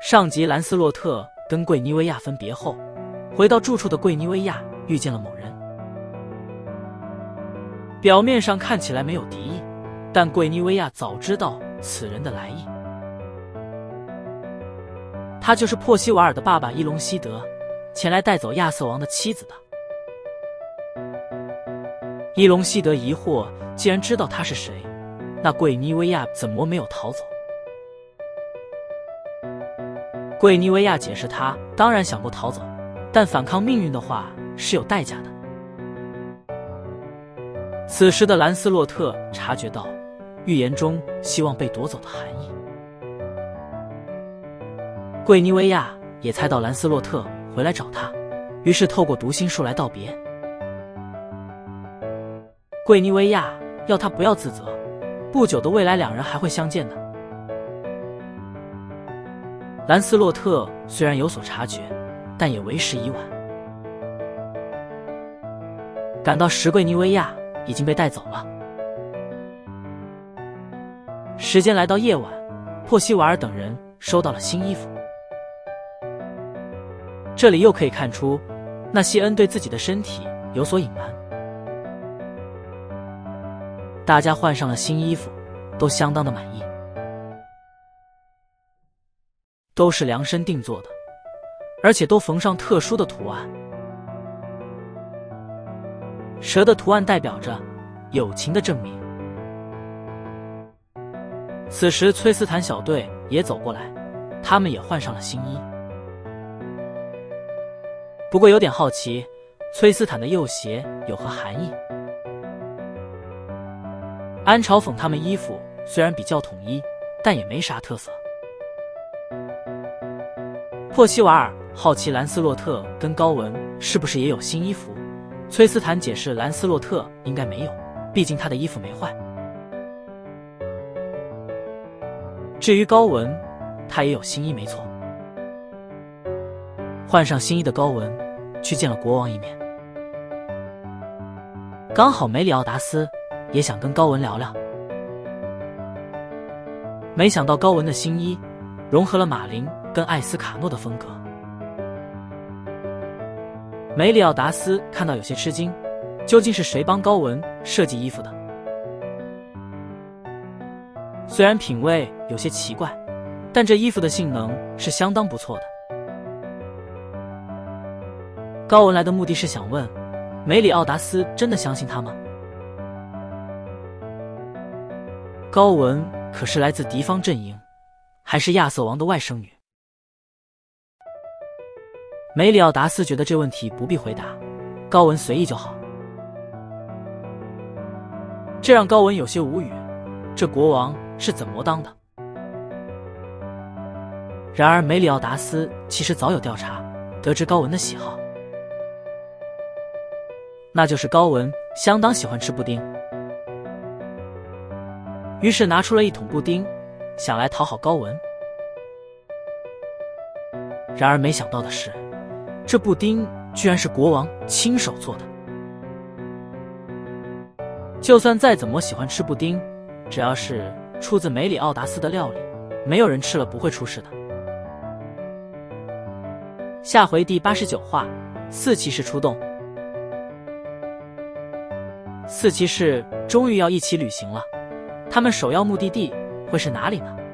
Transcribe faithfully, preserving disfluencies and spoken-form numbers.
上集兰斯洛特跟桂妮维亚分别后，回到住处的桂妮维亚遇见了某人。表面上看起来没有敌意，但桂妮维亚早知道此人的来意。他就是珀西瓦尔的爸爸伊隆西德，前来带走亚瑟王的妻子的。伊隆西德疑惑，既然知道他是谁，那桂妮维亚怎么没有逃走？桂妮维亚解释，他当然想过逃走，但反抗命运的话是有代价的。此时的兰斯洛特察觉到预言中希望被夺走的含义。桂妮维亚也猜到兰斯洛特回来找他，于是透过读心术来道别。桂妮维亚要他不要自责，不久的未来两人还会相见的。兰斯洛特虽然有所察觉，但也为时已晚。赶到时，桂妮维亚已经被带走了。时间来到夜晚，珀西瓦尔等人收到了新衣服。这里又可以看出，那谢恩对自己的身体有所隐瞒。大家换上了新衣服，都相当的满意，都是量身定做的，而且都缝上特殊的图案。蛇的图案代表着友情的证明。此时崔斯坦小队也走过来，他们也换上了新衣。不过有点好奇，崔斯坦的右鞋有何含义？安嘲讽他们衣服虽然比较统一，但也没啥特色。珀西瓦尔好奇兰斯洛特跟高文是不是也有新衣服，崔斯坦解释兰斯洛特应该没有，毕竟他的衣服没坏。至于高文，他也有新衣没错。换上新衣的高文去见了国王一面，刚好梅里奥达斯也想跟高文聊聊。没想到高文的新衣融合了马林跟艾斯卡诺的风格。梅里奥达斯看到有些吃惊，究竟是谁帮高文设计衣服的？虽然品味有些奇怪，但这衣服的性能是相当不错的。高文来的目的是想问，梅里奥达斯真的相信他吗？高文可是来自敌方阵营，还是亚瑟王的外甥女。梅里奥达斯觉得这问题不必回答，高文随意就好。这让高文有些无语，这国王是怎么当的？然而梅里奥达斯其实早有调查，得知高文的喜好，那就是高文相当喜欢吃布丁，于是拿出了一桶布丁，想来讨好高文。然而没想到的是，这布丁居然是国王亲手做的。就算再怎么喜欢吃布丁，只要是出自梅里奥达斯的料理，没有人吃了不会出事的。下回第八十九话，四骑士出动。四骑士终于要一起旅行了，他们首要目的地会是哪里呢？